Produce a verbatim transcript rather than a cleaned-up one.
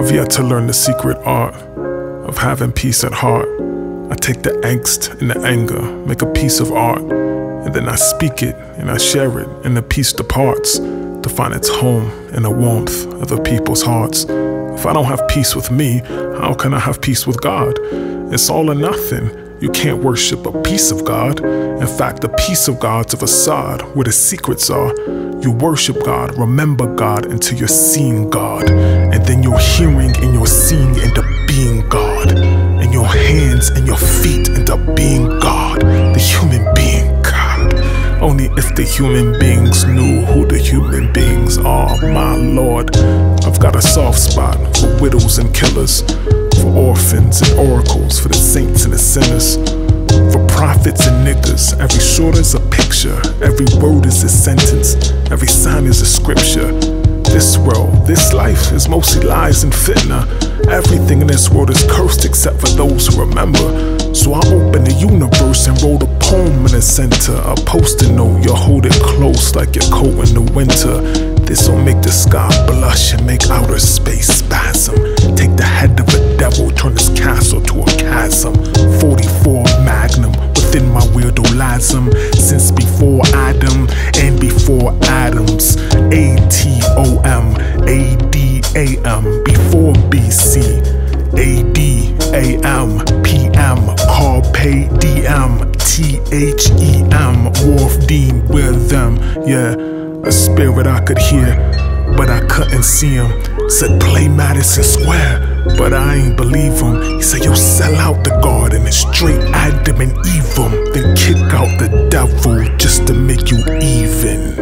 I've yet to learn the secret art of having peace at heart. I take the angst and the anger, make a piece of art, and then I speak it and I share it, and the peace departs to find its home in the warmth of the people's hearts. If I don't have peace with me, how can I have peace with God? It's all or nothing. You can't worship a piece of God. In fact, the peace of God's a facade where the secrets are. You worship God, remember God until you're seeing God, and then you're hearing and you're seeing into being God, and your hands and your feet into being God, the human being God. Only if the human beings knew who the human beings are, my Lord. I've got a soft spot for widows and killers, for orphans and oracles, for the saints and the sinners, for prophets and niggas. Every short is a picture, every word is a sentence, every sign is a scripture. This world, this life is mostly lies and fitna. Everything in this world is cursed except for those who remember. So I open the universe and wrote a poem in the center, a post-it note, you hold it close like your coat in the winter. This'll make the sky blush and make outer space spasm. Take the head of a devil, turn this castle to a chasm. forty-four Magnum within my weirdolasm. Since before Adam and before Adams. A T O M, A D A M, before B C. A D A M, P M, Carpe Diem, T H E M, Wharf Dean, with them, yeah. A spirit I could hear, but I couldn't see him. Said play Madison Square, but I ain't believe him. He said yo, sell out the garden and straight Adam and Eve him, then kick out the devil just to make you even.